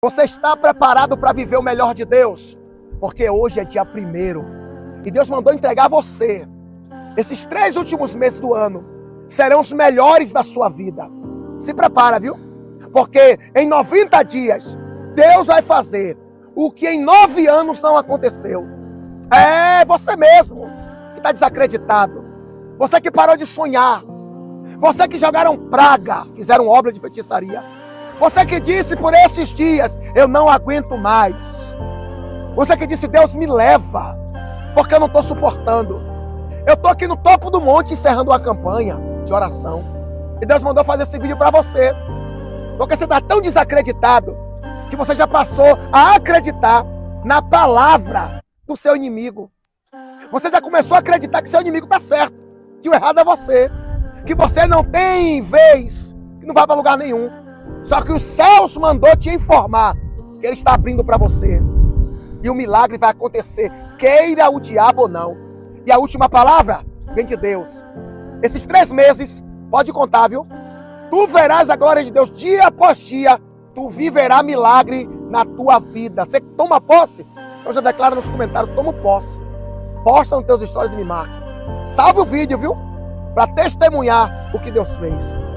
Você está preparado para viver o melhor de Deus? Porque hoje é dia 1º. E Deus mandou entregar a você. Esses 3 últimos meses do ano serão os melhores da sua vida. Se prepara, viu? Porque em 90 dias, Deus vai fazer o que em 9 anos não aconteceu. É você mesmo que está desacreditado. Você que parou de sonhar. Você que jogaram praga, fizeram obra de feitiçaria. Você que disse por esses dias, eu não aguento mais. Você que disse, Deus me leva, porque eu não estou suportando. Eu estou aqui no topo do monte encerrando uma campanha de oração. E Deus mandou fazer esse vídeo para você. Porque você está tão desacreditado que você já passou a acreditar na palavra do seu inimigo. Você já começou a acreditar que seu inimigo está certo, que o errado é você, que você não tem vez, que não vai para lugar nenhum. Só que os céus mandou te informar que ele está abrindo para você. E o milagre vai acontecer, queira o diabo ou não. E a última palavra vem de Deus. Esses 3 meses, pode contar, viu? Tu verás a glória de Deus dia após dia. Tu viverás milagre na tua vida. Você toma posse? Então já declara nos comentários, toma posse. Posta nos teus stories e me marca. Salve o vídeo, viu? Para testemunhar o que Deus fez.